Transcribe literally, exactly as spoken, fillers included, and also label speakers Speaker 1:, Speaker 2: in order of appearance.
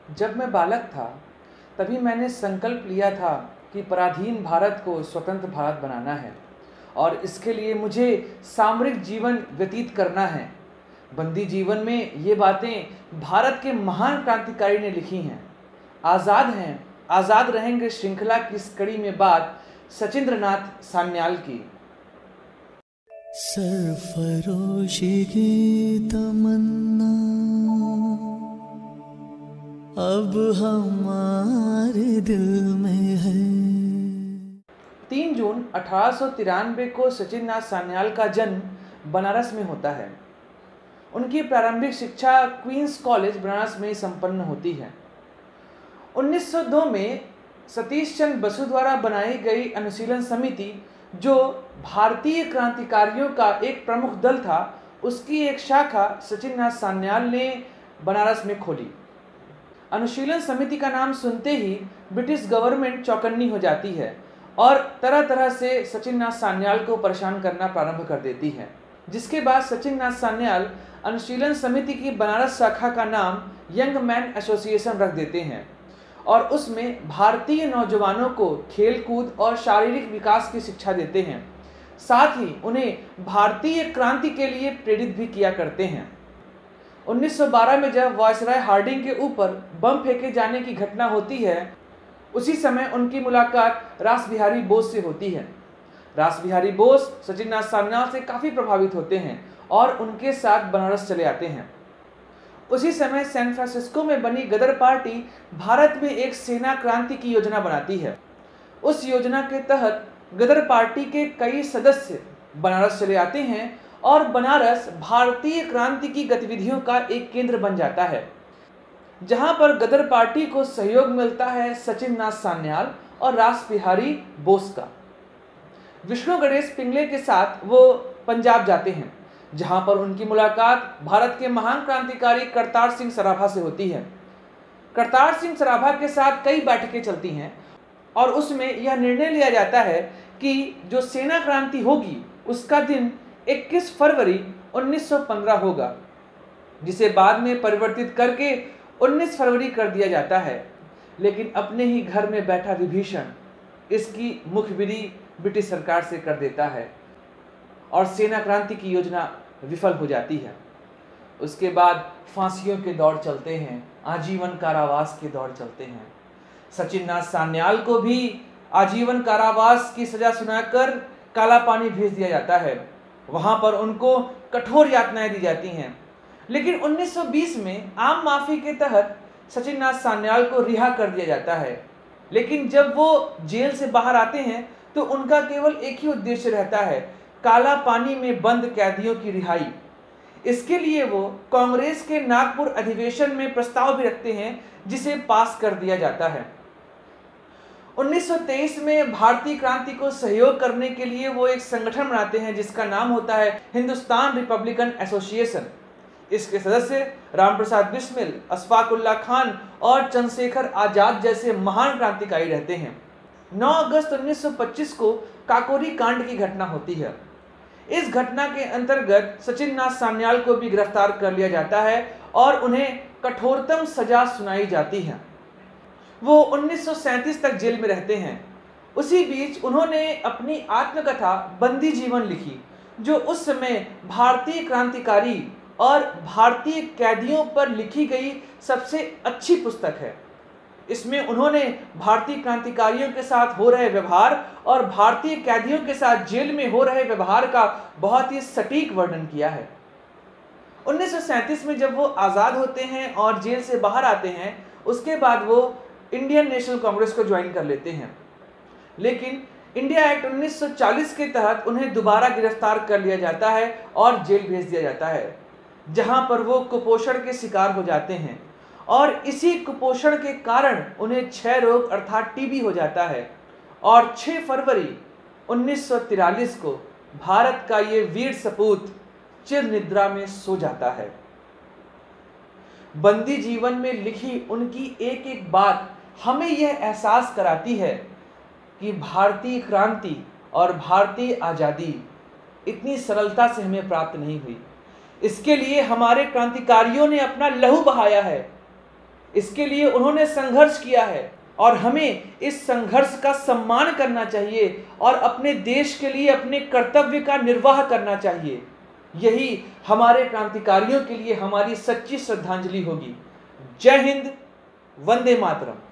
Speaker 1: जब मैं बालक था तभी मैंने संकल्प लिया था कि पराधीन भारत को स्वतंत्र भारत बनाना है और इसके लिए मुझे सामरिक जीवन व्यतीत करना है। बंदी जीवन में ये बातें भारत के महान क्रांतिकारी ने लिखी हैं। आज़ाद हैं, आज़ाद रहेंगे श्रृंखला की इस कड़ी में बात सचिंद्रनाथ सान्याल की।
Speaker 2: सरफरोशी की तमन्ना अब हमारे दिल में है।
Speaker 1: तीन जून अठारह सौ तिरानवे को सचिंद्रनाथ सान्याल का जन्म बनारस में होता है। उनकी प्रारंभिक शिक्षा क्वींस कॉलेज बनारस में संपन्न होती है। उन्नीस सौ दो में सतीश चंद्र बसु द्वारा बनाई गई अनुशीलन समिति, जो भारतीय क्रांतिकारियों का एक प्रमुख दल था, उसकी एक शाखा सचिंद्रनाथ सान्याल ने बनारस में खोली। अनुशीलन समिति का नाम सुनते ही ब्रिटिश गवर्नमेंट चौकन्नी हो जाती है और तरह तरह से सचिंद्रनाथ सान्याल को परेशान करना प्रारंभ कर देती है, जिसके बाद सचिंद्रनाथ सान्याल अनुशीलन समिति की बनारस शाखा का नाम यंग मैन एसोसिएशन रख देते हैं और उसमें भारतीय नौजवानों को खेलकूद और शारीरिक विकास की शिक्षा देते हैं। साथ ही उन्हें भारतीय क्रांति के लिए प्रेरित भी किया करते हैं। उन्नीस सौ बारह में जब वायसराय हार्डिंग के ऊपर बम फेंके जाने की घटना होती है, उसी समय उनकी मुलाकात रासबिहारी बोस से होती है। रासबिहारी बोस सचिंद्रनाथ सान्याल से काफ़ी प्रभावित होते हैं और उनके साथ बनारस चले आते हैं। उसी समय सैन फ्रांसिस्को में बनी गदर पार्टी भारत में एक सेना क्रांति की योजना बनाती है। उस योजना के तहत गदर पार्टी के कई सदस्य बनारस चले आते हैं और बनारस भारतीय क्रांति की गतिविधियों का एक केंद्र बन जाता है, जहां पर गदर पार्टी को सहयोग मिलता है सचिंद्रनाथ सान्याल और रासबिहारी बोस का। विष्णु गणेश पिंगले के साथ वो पंजाब जाते हैं, जहां पर उनकी मुलाकात भारत के महान क्रांतिकारी करतार सिंह सराभा से होती है। करतार सिंह सराभा के साथ कई बैठकें चलती हैं और उसमें यह निर्णय लिया जाता है कि जो सेना क्रांति होगी उसका दिन इक्कीस फरवरी उन्नीस सौ पंद्रह होगा, जिसे बाद में परिवर्तित करके उन्नीस फरवरी कर दिया जाता है। लेकिन अपने ही घर में बैठा विभीषण इसकी मुखबिरी ब्रिटिश सरकार से कर देता है और सेना क्रांति की योजना विफल हो जाती है। उसके बाद फांसियों के दौर चलते हैं, आजीवन कारावास के दौर चलते हैं। सचिंद्रनाथ सान्याल को भी आजीवन कारावास की सजा सुनाकर काला पानी भेज दिया जाता है। वहां पर उनको कठोर यातनाएं दी जाती हैं। लेकिन उन्नीस सौ बीस में आम माफी के तहत सचिंद्रनाथ सान्याल को रिहा कर दिया जाता है। लेकिन जब वो जेल से बाहर आते हैं तो उनका केवल एक ही उद्देश्य रहता है, काला पानी में बंद कैदियों की रिहाई। इसके लिए वो कांग्रेस के नागपुर अधिवेशन में प्रस्ताव भी रखते हैं, जिसे पास कर दिया जाता है। उन्नीस सौ तेईस में भारतीय क्रांति को सहयोग करने के लिए वो एक संगठन बनाते हैं, जिसका नाम होता है हिंदुस्तान रिपब्लिकन एसोसिएशन। इसके सदस्य रामप्रसाद बिस्मिल, अशफाक उल्लाह खान और चंद्रशेखर आजाद जैसे महान क्रांतिकारी रहते हैं। नौ अगस्त उन्नीस सौ पच्चीस को काकोरी कांड की घटना होती है। इस घटना के अंतर्गत सचिंद्रनाथ सान्याल को भी गिरफ्तार कर लिया जाता है और उन्हें कठोरतम सजा सुनाई जाती है। वो उन्नीस सौ सैंतीस तक जेल में रहते हैं। उसी बीच उन्होंने अपनी आत्मकथा बंदी जीवन लिखी, जो उस समय भारतीय क्रांतिकारी और भारतीय कैदियों पर लिखी गई सबसे अच्छी पुस्तक है। इसमें उन्होंने भारतीय क्रांतिकारियों के साथ हो रहे व्यवहार और भारतीय कैदियों के साथ जेल में हो रहे व्यवहार का बहुत ही सटीक वर्णन किया है। उन्नीस सौ सैंतीस में जब वो आज़ाद होते हैं और जेल से बाहर आते हैं, उसके बाद वो इंडियन नेशनल कांग्रेस को ज्वाइन कर लेते हैं। लेकिन इंडिया एक्ट उन्नीस सौ चालीस के तहत उन्हें दोबारा गिरफ्तार कर लिया जाता है और जेल भेज दिया जाता है, जहां पर वो कुपोषण के शिकार हो जाते हैं और इसी कुपोषण के कारण उन्हें क्षय रोग अर्थात टीबी हो जाता है और छह फरवरी उन्नीस सौ तिरालीस को भारत का ये वीर सपूत चिर निद्रा में सो जाता है। बंदी जीवन में लिखी उनकी एक एक बात हमें यह एहसास कराती है कि भारतीय क्रांति और भारतीय आज़ादी इतनी सरलता से हमें प्राप्त नहीं हुई। इसके लिए हमारे क्रांतिकारियों ने अपना लहू बहाया है। इसके लिए उन्होंने संघर्ष किया है और हमें इस संघर्ष का सम्मान करना चाहिए और अपने देश के लिए अपने कर्तव्य का निर्वाह करना चाहिए। यही हमारे क्रांतिकारियों के लिए हमारी सच्ची श्रद्धांजलि होगी। जय हिंद, वंदे मातरम।